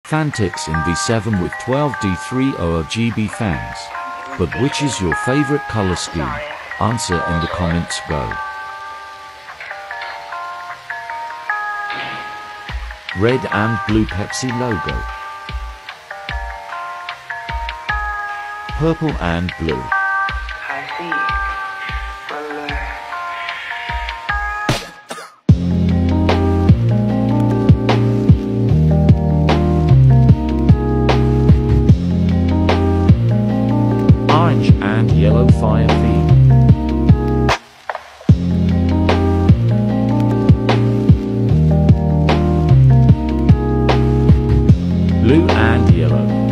Fantix in V7 with 12D3 RGB fans. But which is your favorite color scheme? Answer in the comments. Go. Red and blue Pepsi logo. Purple and blue. Orange and yellow fire theme. Blue and yellow.